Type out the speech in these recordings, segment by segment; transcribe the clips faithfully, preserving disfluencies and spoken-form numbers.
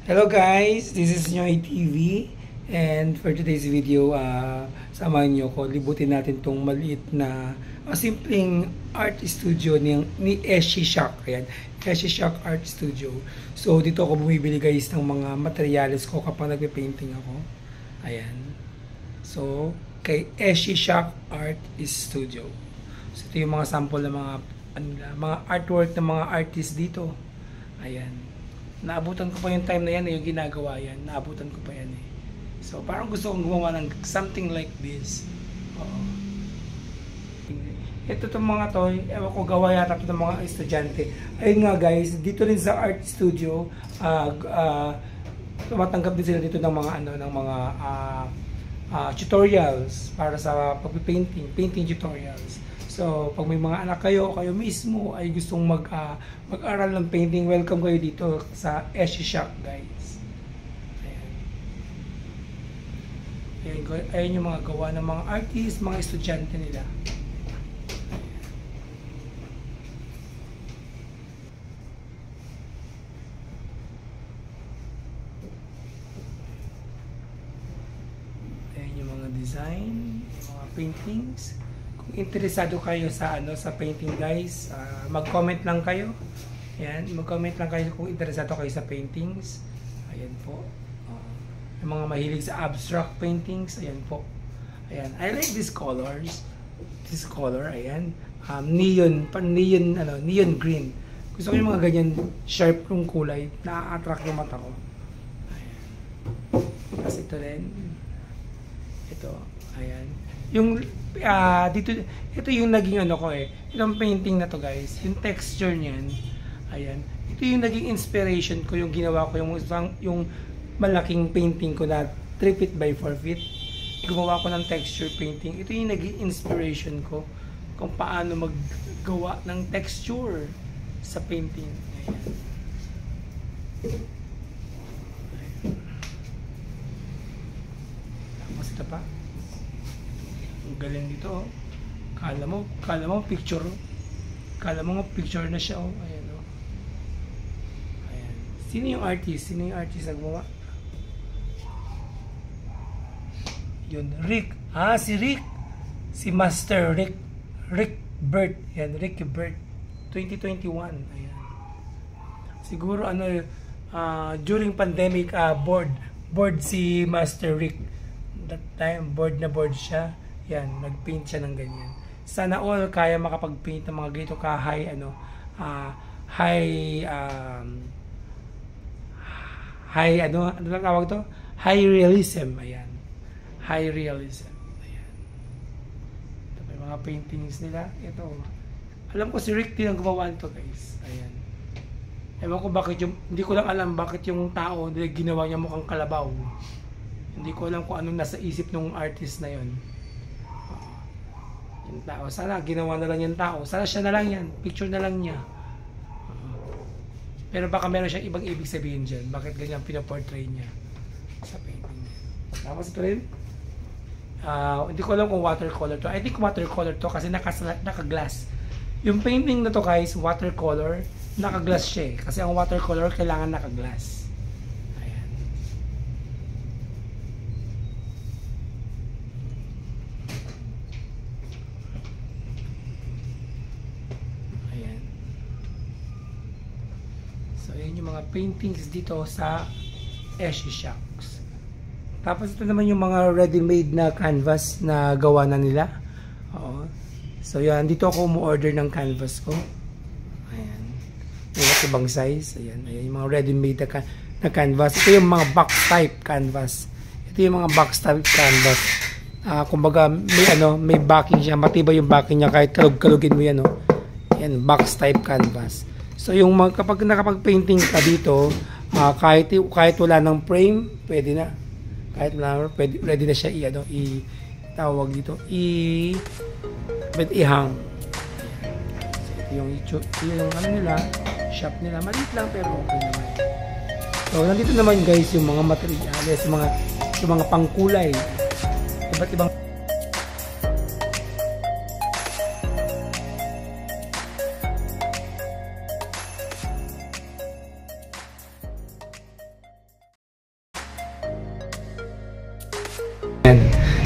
Hello guys, this is Nyoy T V and for today's video, uh, samahan nyo ko, libutin natin tong maliit na uh, simpleng art studio ni, ni Eshi Shock. Ayan, Eshi Shock Art Studio. So dito ako bumibili guys ng mga materials ko kapag nagpe-painting ako. Ayan. So, kay Eshi Shock Art Studio. So ito yung mga sample ng mga, ano, mga artwork ng mga artists dito. Ayan. Naabutan ko pa yung time na yan, yung ginagawa yan. Naabutan ko pa yan eh. So, parang gusto kong gumawa ng something like this. Oo. Ito itong mga to, ewan ko, gawa yata ito ng mga estudyante. Ayun nga guys, dito rin sa art studio, uh, uh, tumatanggap din sila dito ng mga, ano, ng mga uh, uh, tutorials para sa pag-painting, painting tutorials. So, pag may mga anak kayo, kayo mismo ay gustong mag, uh, mag-aral ng painting, welcome kayo dito sa Eshi Shock, guys. Ayan. Ayan, ayan yung mga gawa ng mga artists, mga estudyante nila. Ayan yung mga design, mga paintings. Kung interesado kayo sa ano sa painting guys, uh, mag-comment lang kayo. Ayan, mag-comment lang kayo kung interesado kayo sa paintings. Ayan po. Uh, yung mga mahilig sa abstract paintings, ayan po. Ayan, I like these colors. This color, ayan. Um, neon, pan neon ano, neon green. Gusto ko yung mga ganyan sharp yung kulay, na-attract yung mata ko. Ayan. Tapos ito rin. Ito, ayan. Yung uh, dito, ito yung naging ano ko eh, itong painting na to guys, yung texture niyan, ayan, ito yung naging inspiration ko, yung ginawa ko, yung, yung malaking painting ko na three feet by four feet, gumawa ko ng texture painting. Ito yung naging inspiration ko kung paano maggawa ng texture sa painting. Ayan. Ayan. Tapos ito pa. Ang galing dito, oh. Kala mo, kala mo picture, kala mo picture na siya, oh. Ayan, oh. Ayan. Sino yung artist? Sino yung artist na gumawa? Yun, Rick. Ah, si Rick. Si Master Rick. Rick Bert. Ayan, Rick Bert. twenty twenty-one. Ayan. Siguro, ano, uh, during pandemic, uh, board. Board si Master Rick. That time, board na board siya. Yan, nag-paint siya ng ganyan. Sana all kaya makapag-paint ng mga ganito ka high ano, uh, high um, high ano, ano lang tawag to? High realism, ayan. High realism. Ayan. Ito may mga paintings nila. Ito. Alam ko si Rick din ang gumawa nito, guys. Ayan. Ewan ko bakit yung, hindi ko lang alam bakit yung tao ginawa niya mukhang kalabaw. Hindi ko alam kung anong nasa isip ng artist na yon. Yung tao, sana ginawa na lang yung tao, sana siya na lang yan, picture na lang niya. Uh, pero baka meron siyang ibang ibig sabihin dyan, bakit ganyan pinaportray niya sa painting niya. Tapos ito rin, uh, hindi ko alam kung watercolor to. I think watercolor to kasi naka-glass. Yung painting na to guys, watercolor, naka-glass siya eh. Kasi ang watercolor kailangan naka-glass. So, yan yung mga paintings dito sa Eshi Shocks. Tapos ito naman yung mga ready-made na canvas na gawa na nila. Oo. So, yan. Dito ako umu-order ng canvas ko. Ayan. Yung ibang size. Ayan. Ayan yung mga ready-made na, na canvas. Ito yung mga box type canvas. Ito yung mga box type canvas. Uh, kumbaga, may, ano, may backing siya. Matibay yung backing niya kahit kalug-kalugin mo yan. Oh. Ayan, box type canvas. So yung mga, kapag nakapag-painting ka dito, uh, kahit kahit wala ng frame, pwede na. Kahit wala, pwede, ready na siya i ano, i tawag dito, i pwede i-hang. So ito yung ito yung ano nila, shop nila, maliit lang pero okay naman. So nandito naman guys yung mga materials, yung mga yung mga pangkulay. Iba't ibang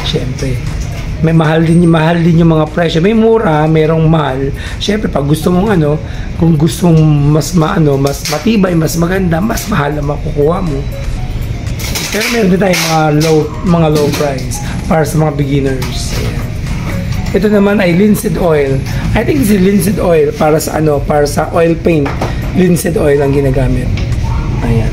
Siyempre, may mahal din, mahal din yung mga presyo. May mura, merong mahal. Siyempre, pag gusto mong ano, kung gusto mong mas maano, mas matibay, mas maganda, mas mahal na makukuha mo. Pero meron din tayong mga low, mga low price para sa mga beginners. Ayan. Ito naman ay linseed oil. I think it's linseed oil para sa ano, para sa oil paint. Linseed oil ang ginagamit. Ayan.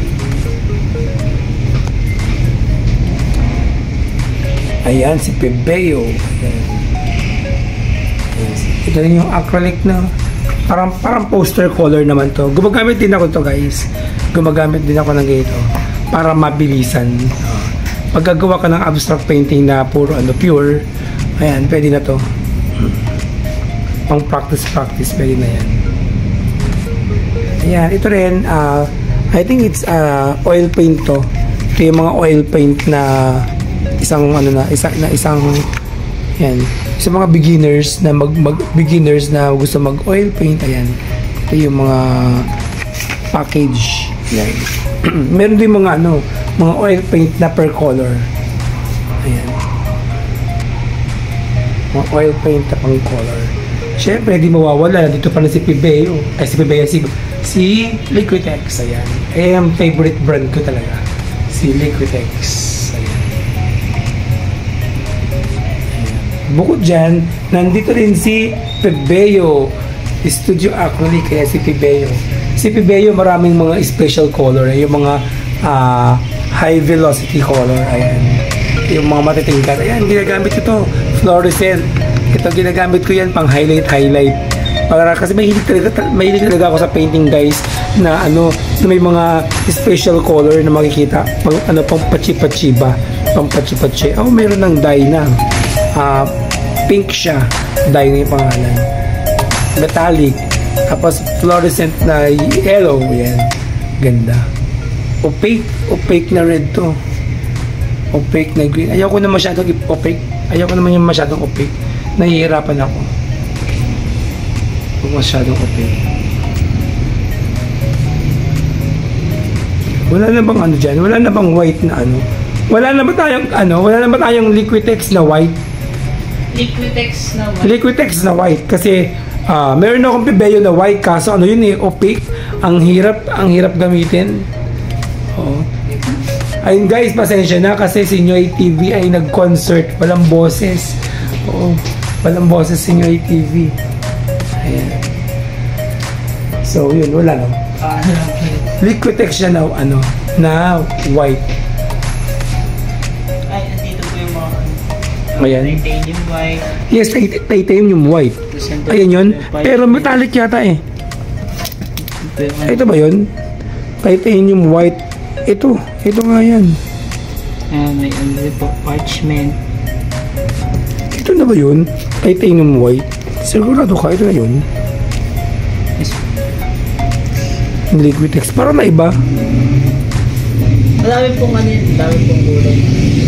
Ayan, si Pebeo. Ayan. Yes. Ito rin yung acrylic na parang, parang poster color naman to. Gumagamit din ako to, guys. Gumagamit din ako ng ganito para mabilisan. Uh, Pagkagawa ka ng abstract painting na puro ano, pure, ayan, pwede na to. Pang practice-practice, pwede na yan. Ayan, ito rin, uh, I think it's uh, oil paint to. Ito yung mga oil paint na isang ano na isang na isang yan sa mga beginners na mag, mag beginners na gusto mag oil paint. Ayan, ito yung mga package yan. Meron din mga ano mga oil paint na per color. Ayan, mga oil paint na pang color. Syempre di mawawala dito pa na si Pebeo ay si Pebeo si, si Liquitex. Ayan, ay ang favorite brand ko talaga, si Liquitex. Bukod dyan, nandito rin si Pebeo Studio Acrylic, kaya si Pebeo. Si Pebeo maraming mga special color, eh, yung mga uh, high velocity color, ayan. Yung mga matitingkat, ayan, ginagamit ko to, fluorescent. Ito, ginagamit ko yan pang highlight-highlight. Para kasi mahilig talaga, mahilig talaga ako sa painting, guys, na ano, na may mga special color na makikita. Pang, ano, pang pachi-pachi ba? Pang pachi-pachi. Oh, meron ng dye na. Uh, pink siya, dye na yung pangalan, metallic, tapos fluorescent na yellow. Yan, ganda. Opaque, opaque na red to, opaque na green. Ayaw ko na masyadong opaque, ayaw ko naman yung masyadong opaque, nahihirapan ako kung masyadong opaque. Wala na bang ano dyan, wala na bang white na ano, wala na ba tayong ano, wala na ba tayong Liquitex na white? Liquitex na white. Liquitex na white kasi uh, meron akong Pebeo na white kaso ano yun eh, opaque. Ang hirap, ang hirap gamitin. Oo. Ayun guys, pasensya na kasi si Nyoy T V ay nag-concert. Walang boses. Oo. Walang boses si Nyoy T V. Ayan. So yun, wala no. Liquitex siya na ano, na white. Ayan. Titanium white. Yes, titanium white. Ayan yun. Pero metallic yata eh. Ito ba yun? Titanium white. Ito. Ito nga yan. Uh, may ano po, parchment. Ito na ba yun? Titanium white. Sigurado ka, ito na yun. Yes. Liquitex. Parang na iba. Marami pong ano yun. Marami pong gulay.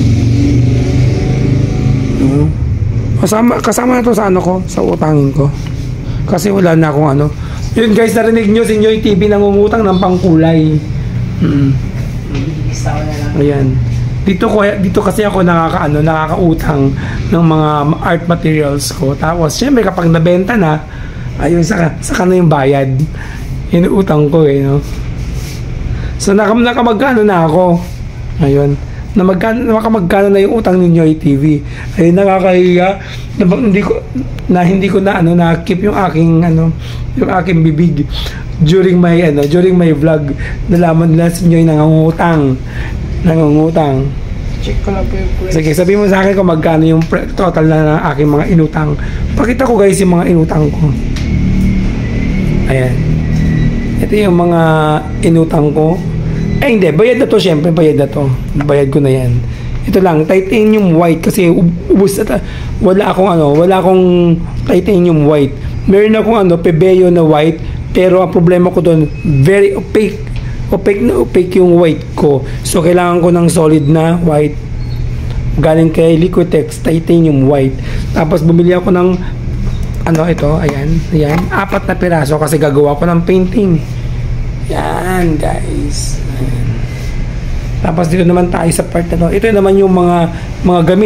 Uh, kasama, kasama na to sa ano ko, sa utangin ko. Kasi wala na akong ano. Yun guys, narinig nyo si Nyoy T V nangungutang ng pangkulay. Mm. Ayan. Dito ko dito kasi ako nakakaano, nakakautang ng mga art materials ko. Tapos syempre kapag nabenta na, ayun sa saka na yung bayad. Inuutang ko eh, no. So nakam nakamagkano na ako. Ayun. Na magkano, makamagkano na yung utang ni Nyoy T V. Ay nakakahiya na hindi ko na hindi ko na ano na keep yung aking ano yung aking bibig during my ano during my vlog. Nalaman nila si Nyoy nangungutang. Nangungutang. Check ko lang po yung price. Sige, sabihin mo sa akin kung magkano yung total na ng aking mga inutang. Pakita ko guys yung mga inutang ko. Ayan. Ito yung mga inutang ko. Eh hindi, bayad na to syempre, bayad na to. Bayad ko na yan. Ito lang, titanium white kasi ubos na, wala akong ano, wala akong titanium white. Meron akong ano, Pebeo na white, pero ang problema ko doon, very opaque. Opaque na opaque yung white ko. So kailangan ko ng solid na white. Galing kay Liquitex, titanium white. Tapos bumili ako ng ano ito, ayan, ayan, apat na piraso kasi gagawa ko ng painting. Yan guys. Ayan. Tapos dito naman tayo sa part na to. Ito naman yung mga mga gamit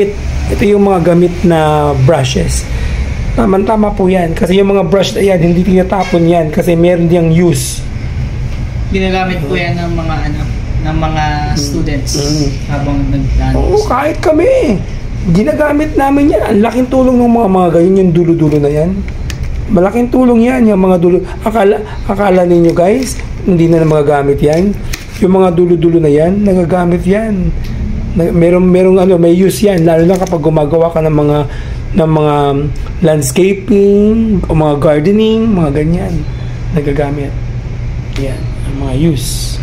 Ito yung mga gamit na brushes. Tama-tama po yan. Kasi yung mga brush na yan, hindi tinatapon yan kasi meron diyang use. Ginagamit po yan ng mga ano, ng mga students Mm. habang nagplano. Oo, kahit kami. Ginagamit namin yan. Ang laking tulong ng mga mga ganyan, yung dulo-dulo na yan. Malaking tulong yan, yung mga dulo. Akala, akala ninyo guys, hindi na magagamit yan. Yung mga dulo-dulo na yan, nagagamit yan. Merong, merong ano, may use yan. Lalo na kapag gumagawa ka ng mga ng mga landscaping o mga gardening, mga ganyan, nagagamit yan ang mga use.